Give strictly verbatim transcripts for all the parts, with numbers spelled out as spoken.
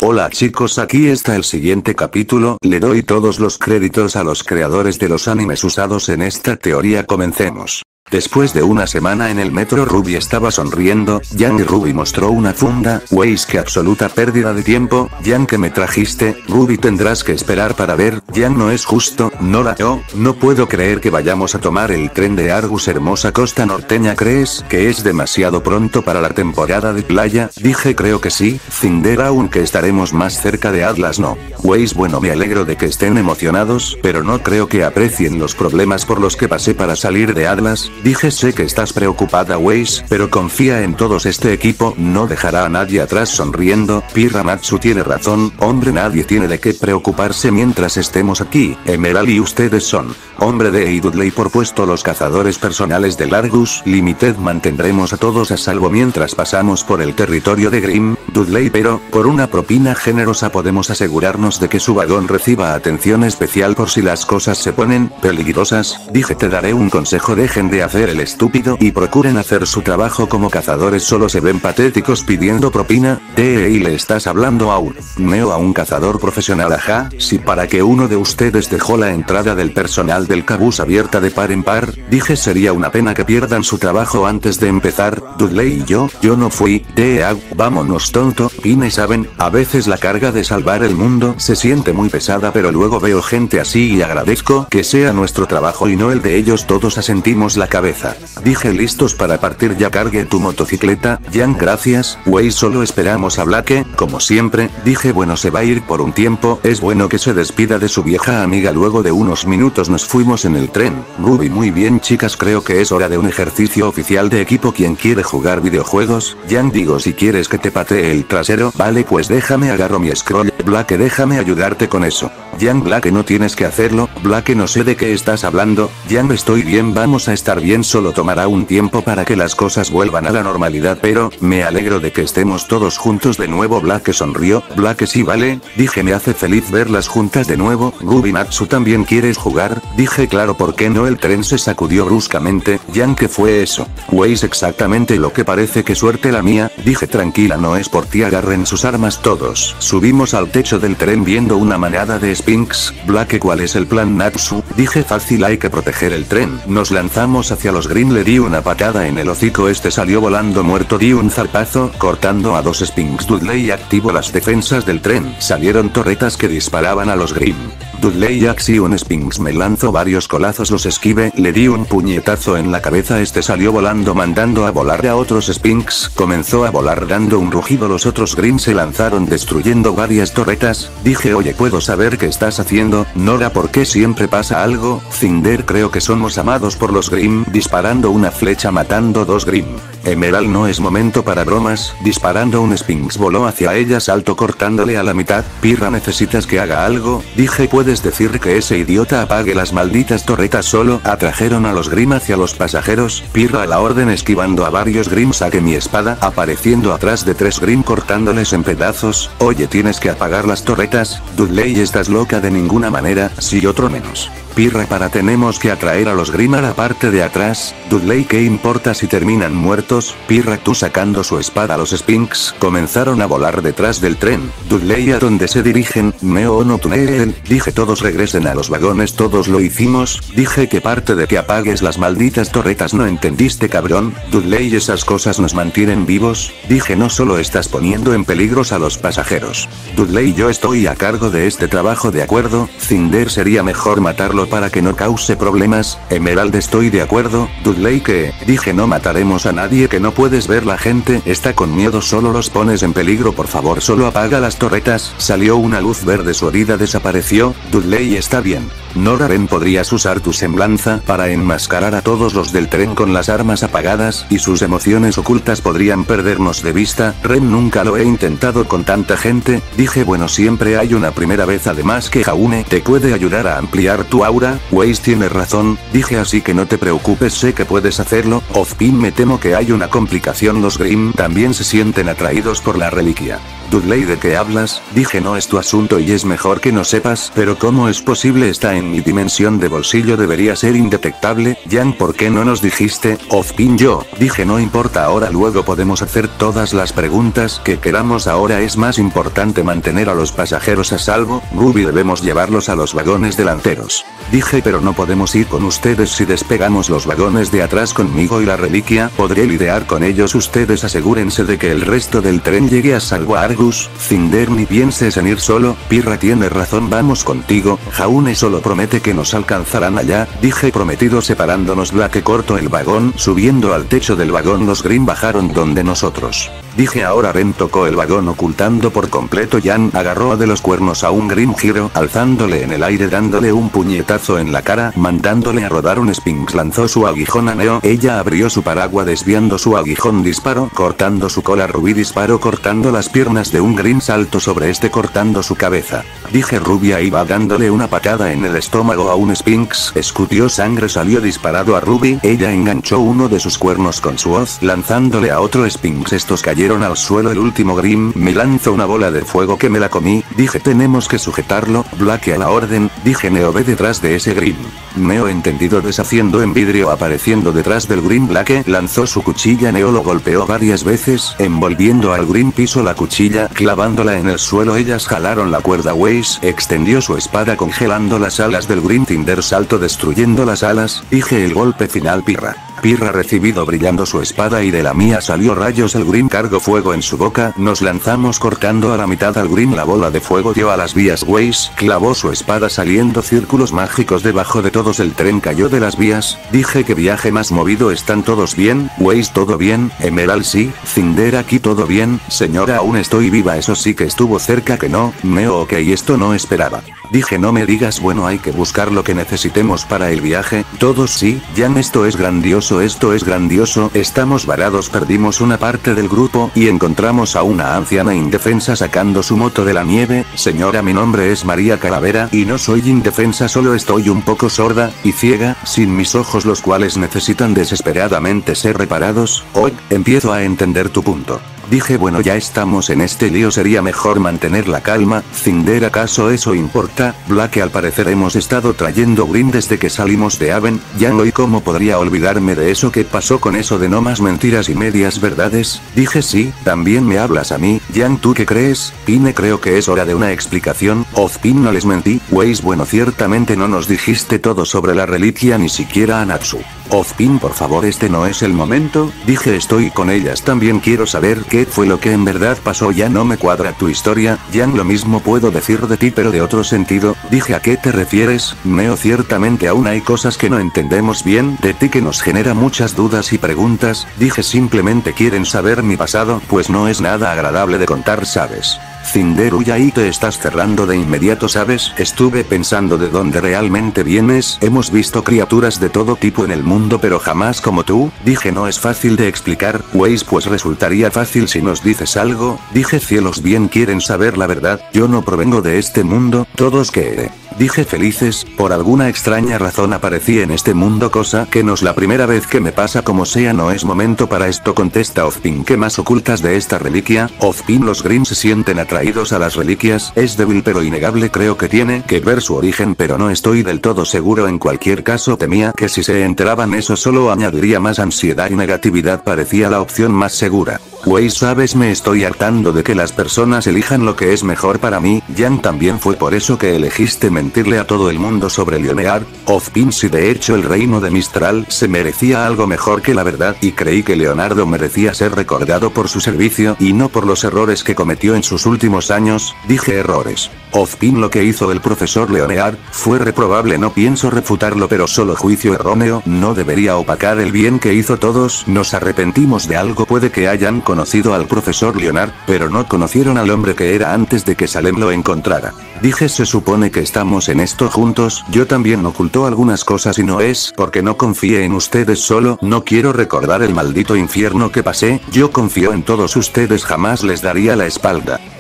Hola chicos, aquí está el siguiente capítulo, le doy todos los créditos a los creadores de los animes usados en esta teoría, comencemos. Después de una semana en el metro, Ruby estaba sonriendo. Yang y Ruby mostró una funda. Weis, qué absoluta pérdida de tiempo. Yang, que me trajiste. Ruby, tendrás que esperar para ver. Yang, no es justo. Nora, oh, no puedo creer que vayamos a tomar el tren de Argus, hermosa costa norteña. ¿Crees que es demasiado pronto para la temporada de playa? Dije creo que sí. Cinder, aunque estaremos más cerca de Atlas, no. Weis, bueno, me alegro de que estén emocionados, pero no creo que aprecien los problemas por los que pasé para salir de Atlas. Dije sé que estás preocupada Weis, pero confía en todos, este equipo no dejará a nadie atrás. Sonriendo, Pirra, Natsu tiene razón, hombre, nadie tiene de qué preocuparse mientras estemos aquí. Emerald y ustedes son, hombre, de y Dudley por puesto los cazadores personales de Argus Limited, mantendremos a todos a salvo mientras pasamos por el territorio de Grimm, Dudley, pero, por una propina generosa podemos asegurarnos de que su vagón reciba atención especial por si las cosas se ponen peligrosas. Dije te daré un consejo, dejen de hacer el estúpido y procuren hacer su trabajo como cazadores, solo se ven patéticos pidiendo propina. De y le estás hablando a un Neo, a un cazador profesional, ajá, si para que uno de ustedes dejó la entrada del personal del cabús abierta de par en par. Dije sería una pena que pierdan su trabajo antes de empezar. Dudley y yo, yo no fui. De vámonos tonto, Pine, saben, a veces la carga de salvar el mundo se siente muy pesada, pero luego veo gente así y agradezco que sea nuestro trabajo y no el de ellos. Todos asentimos la cabeza. Dije listos para partir ya, cargue tu motocicleta. Yang, gracias. Wey, solo esperamos a Blake, como siempre. Dije bueno, se va a ir por un tiempo, es bueno que se despida de su vieja amiga. Luego de unos minutos nos fuimos en el tren. Ruby, muy bien chicas, creo que es hora de un ejercicio oficial de equipo. ¿Quién quiere jugar videojuegos? Yang, digo si quieres que te patee el trasero. Vale, pues déjame agarro mi scroll. Blake, déjame ayudarte con eso. Yang, Blake, no tienes que hacerlo. Blake, no sé de qué estás hablando. Yang, estoy bien, vamos a estar bien, solo tomará un tiempo para que las cosas vuelvan a la normalidad, pero, me alegro de que estemos todos juntos de nuevo. Blake sonrió. Blake, sí, vale. Dije me hace feliz verlas juntas de nuevo. Ruby, Natsu, ¿también quieres jugar? Dije claro, ¿por qué no? El tren se sacudió bruscamente. Yang, ¿qué fue eso? Weis, exactamente lo que parece, que suerte la mía. Dije tranquila, no es por ti, agarren sus armas todos. Subimos al techo del tren viendo una manada de Sphinx. Blake, ¿cuál es el plan, Natsu? Dije fácil, hay que proteger el tren. Nos lanzamos hacia los Green, le di una patada en el hocico, este salió volando muerto, di un zarpazo, cortando a dos Sphinx. Dudley activó las defensas del tren, salieron torretas que disparaban a los Green. Dudley axi un Sphinx, me lanzó varios colazos, los esquive, le di un puñetazo en la cabeza, este salió volando mandando a volar a otros Sphinx, comenzó a volar dando un rugido, los otros Green se lanzaron destruyendo varias torretas. Dije oye, ¿puedo saber qué estás haciendo? Nora, ¿por qué siempre pasa algo? Cinder, creo que somos amados por los Green, disparando una flecha matando dos Green. Emerald, no es momento para bromas, disparando un Sphinx voló hacia ella, salto cortándole a la mitad. Pirra, ¿necesitas que haga algo? Dije puedes decir que ese idiota apague las malditas torretas, solo atrajeron a los Grimm hacia los pasajeros. Pirra, a la orden, esquivando a varios Grimm, saqué mi espada, apareciendo atrás de tres Grimm cortándoles en pedazos. Oye, tienes que apagar las torretas. Dudley, estás loca, de ninguna manera, sí, otro menos. Pirra, para tenemos que atraer a los Grimm a la parte de atrás. Dudley, ¿qué importa si terminan muertos? Pirra, tú sacando su espada, los Sphinx comenzaron a volar detrás del tren. Dudley, ¿a dónde se dirigen? Neo, no tunel. Dije todos regresen a los vagones, todos lo hicimos. Dije que parte de que apagues las malditas torretas, ¿no entendiste, cabrón? Dudley, esas cosas nos mantienen vivos. Dije no solo estás poniendo en peligros a los pasajeros. Dudley, yo estoy a cargo de este trabajo, de acuerdo. Cinder, sería mejor matarlo para que no cause problemas. Emerald, estoy de acuerdo. Dudley, que, dije no mataremos a nadie, que no puedes ver la gente está con miedo, solo los pones en peligro, por favor solo apaga las torretas. Salió una luz verde, su herida desapareció. Dudley, está bien. Nora, ven, podrías usar tu semblanza para enmascarar a todos los del tren con las armas apagadas y sus emociones ocultas podrían perdernos de vista. Ren, nunca lo he intentado con tanta gente. Dije bueno, siempre hay una primera vez, además que Jaune te puede ayudar a ampliar tu aura. Weiss tiene razón, dije, así que no te preocupes, sé que puedes hacerlo. Ozpin, me temo que hay una complicación, los Grimm también se sienten atraídos por la reliquia. Dudley, ¿de qué hablas? Dije, no es tu asunto y es mejor que no sepas, pero ¿cómo es posible? Está en mi dimensión de bolsillo, debería ser indetectable. Jan, ¿por qué no nos dijiste? Ozpin, yo. Dije, no importa ahora, luego podemos hacer todas las preguntas que queramos, ahora es más importante mantener a los pasajeros a salvo. Ruby, debemos llevarlos a los vagones delanteros. Dije, pero no podemos ir con ustedes si despegamos los vagones de atrás conmigo y la reliquia, podré lidiar con ellos, ustedes asegúrense de que el resto del tren llegue a salvo. A Argus, Cinder, ni pienses en ir solo, Pirra tiene razón, vamos contigo, Jaune solo promete que nos alcanzarán allá. Dije, prometido, separándonos. Black cortó el vagón, subiendo al techo del vagón los Grimm bajaron donde nosotros. Dije, ahora Ren tocó el vagón ocultando por completo. Jan agarró de los cuernos a un Grimm Giro, alzándole en el aire, dándole un puñetazo en la cara, mandándole a rodar. Un Sphinx lanzó su aguijón a Neo, ella abrió su paraguas desviando su aguijón, disparó, cortando su cola. Ruby disparó cortando las piernas de un Grimm, salto sobre este cortando su cabeza. Dije, Rubia iba dándole una patada en el estómago a un Sphinx, escupió sangre, salió disparado a Ruby, ella enganchó uno de sus cuernos con su hoz, lanzándole a otro Sphinx, estos cayeron al suelo. El último Grimm me lanzó una bola de fuego que me la comí. Dije, tenemos que sujetarlo. Black a la orden. Dije, Neo, ve detrás de ese Grimm. Neo, entendido, deshaciendo en vidrio, apareciendo detrás del Grimm. Black lanzó su cuchilla, Neo lo golpeó varias veces, envolviendo al Grimm, pisó la cuchilla, clavándola en el suelo. Ellas jalaron la cuerda. Weiss extendió su espada congelando las alas del Grimm. Tinder saltó destruyendo las alas. Dije, el golpe final. Pirra. Pirra recibido brillando su espada y de la mía salió rayos. El Grimm cargó fuego en su boca, nos lanzamos cortando a la mitad al Grimm, la bola de fuego dio a las vías. Weiss clavó su espada saliendo círculos mágicos debajo de todos, el tren cayó de las vías. Dije, que viaje más movido, ¿están todos bien? Weiss, todo bien. Emerald, sí. Cinder, aquí todo bien. Señora, aún estoy viva, eso sí que estuvo cerca que no. Neo, ok, esto no esperaba. Dije, no me digas, bueno, hay que buscar lo que necesitemos para el viaje. Todos sí. Jan, esto es grandioso, esto es grandioso. Estamos varados, perdimos una parte del grupo y encontramos a una anciana indefensa sacando su moto de la nieve. Señora, mi nombre es María Calavera y no soy indefensa, solo estoy un poco sorda y ciega, sin mis ojos, los cuales necesitan desesperadamente ser reparados. Hoy empiezo a entender tu punto. Dije, bueno, ya estamos en este lío, sería mejor mantener la calma. Cinder, ¿acaso eso importa? Black, al parecer hemos estado trayendo Grimm desde que salimos de Haven. Jan, ¿y cómo podría olvidarme de eso? ¿Qué pasó con eso de no más mentiras y medias verdades? Dije, sí, también me hablas a mí. Jan, ¿tú qué crees? Pine, creo que es hora de una explicación. Ozpin, no les mentí. Weiss, bueno, ciertamente no nos dijiste todo sobre la reliquia, ni siquiera a Natsu. Ozpin, por favor, este no es el momento. Dije, estoy con ellas, también quiero saber qué fue lo que en verdad pasó. Ya no me cuadra tu historia. Jan, lo mismo puedo decir de ti, pero de otro sentido. Dije, ¿a qué te refieres? Neo, ciertamente aún hay cosas que no entendemos bien de ti, que nos genera muchas dudas y preguntas. Dije, simplemente quieren saber mi pasado, pues no es nada agradable de contar, ¿sabes? Cinder, uy, ahí te estás cerrando de inmediato, ¿sabes? Estuve pensando de dónde realmente vienes. Hemos visto criaturas de todo tipo en el mundo, pero jamás como tú. Dije, no es fácil de explicar. Weiss, pues resultaría fácil si nos dices algo. Dije, cielos, bien quieren saber la verdad. Yo no provengo de este mundo. Todos que... Dije, felices, por alguna extraña razón aparecí en este mundo, cosa que no es la primera vez que me pasa. Como sea, no es momento para esto, contesta Ozpin. ¿Qué más ocultas de esta reliquia? Ozpin, los Grimm se sienten atraídos a las reliquias, es débil pero innegable, creo que tiene que ver su origen, pero no estoy del todo seguro. En cualquier caso, temía que si se enteraban eso solo añadiría más ansiedad y negatividad, parecía la opción más segura. Weiss, sabes, me estoy hartando de que las personas elijan lo que es mejor para mí. Jan, también fue por eso que elegiste mentirle a todo el mundo sobre Leonard. Ozpin, si de hecho el reino de Mistral se merecía algo mejor que la verdad, y creí que Leonardo merecía ser recordado por su servicio y no por los errores que cometió en sus últimos años. Dije, errores. Ozpin, lo que hizo el profesor Leonard fue reprobable, no pienso refutarlo, pero solo juicio erróneo, no debería opacar el bien que hizo. Todos nos arrepentimos de algo, puede que hayan conocido al profesor Leonard, pero no conocieron al hombre que era antes de que Salem lo encontrara. Dije, se supone que estamos en esto juntos, yo también ocultó algunas cosas y no es porque no confíe en ustedes, solo no quiero recordar el maldito infierno que pasé. Yo confío en todos ustedes, jamás les daría la espalda.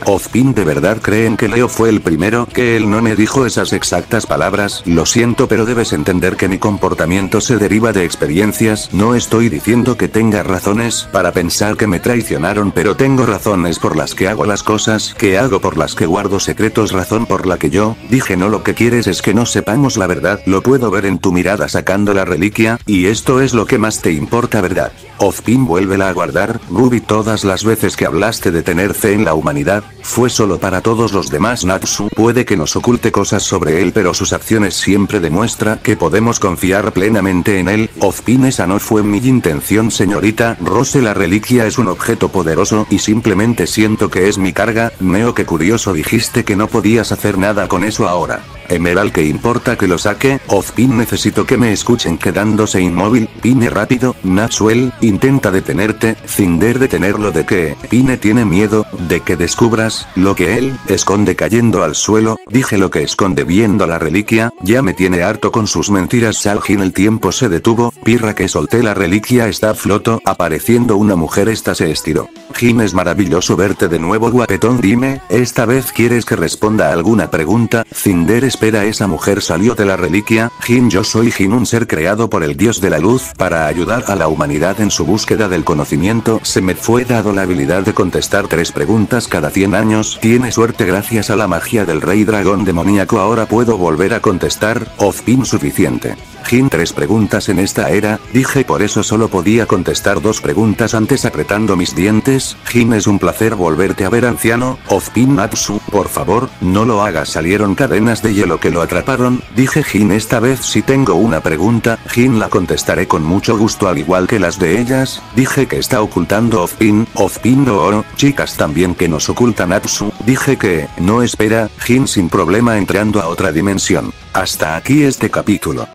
Ozpin, ¿de verdad creen que Leo fue el primero? Que él no me dijo esas exactas palabras. Lo siento, pero debes entender que mi comportamiento se deriva de experiencias. No estoy diciendo que tenga razones para pensar que me traicionaron, pero tengo razones por las que hago las cosas que hago, por las que guardo secretos, razón por la que yo dije no. Lo que quieres es que no sepamos la verdad. Lo puedo ver en tu mirada sacando la reliquia, y esto es lo que más te importa, ¿verdad? Ozpin, vuélvela a guardar. Ruby, todas las veces que hablaste de tener fe en la humanidad, fue solo para todos los demás. Natsu puede que nos oculte cosas sobre él, pero sus acciones siempre demuestran que podemos confiar plenamente en él. Ozpin, esa no fue mi intención, señorita Rose. La reliquia es un objeto poderoso y simplemente siento que es mi carga. Neo, qué curioso, dijiste que no podías hacer nada con eso ahora. Emerald, ¿qué importa que lo saque? Ozpin, necesito que me escuchen. Quedándose inmóvil, Pine, rápido. Natsuel, intenta detenerte. Cinder, detenerlo. ¿De qué? Pine tiene miedo de que descubras lo que él esconde. Cayendo al suelo, dije lo que esconde viendo la reliquia. Ya me tiene harto con sus mentiras. Saljin, el tiempo se detuvo. Pirra, que solté la reliquia, está floto. Apareciendo una mujer, esta se estiró. Jin, es maravilloso verte de nuevo, guapetón. Dime, ¿esta vez quieres que responda a alguna pregunta? Cinder, espera, esa mujer salió de la reliquia. Jin, yo soy Jin, un ser creado por el dios de la luz para ayudar a la humanidad en su búsqueda del conocimiento. Se me fue dado la habilidad de contestar tres preguntas cada cien años. Tiene suerte, gracias a la magia del rey dragón demoníaco ahora puedo volver a contestar. Ozpin, suficiente. Jin, tres preguntas en esta era, dije, por eso solo podía contestar dos preguntas antes apretando mis dientes. Jin, es un placer volverte a ver, anciano. Ozpin, Natsu, por favor, no lo hagas. Salieron cadenas de hielo que lo atraparon, dije. Jin, esta vez sí tengo una pregunta. Jin, la contestaré con mucho gusto al igual que las de ellas. Dije que está ocultando Ozpin. Ozpin, no oro, chicas también que nos oculta Natsu. Dije que, no, espera. Jin, sin problema entrando a otra dimensión. Hasta aquí este capítulo.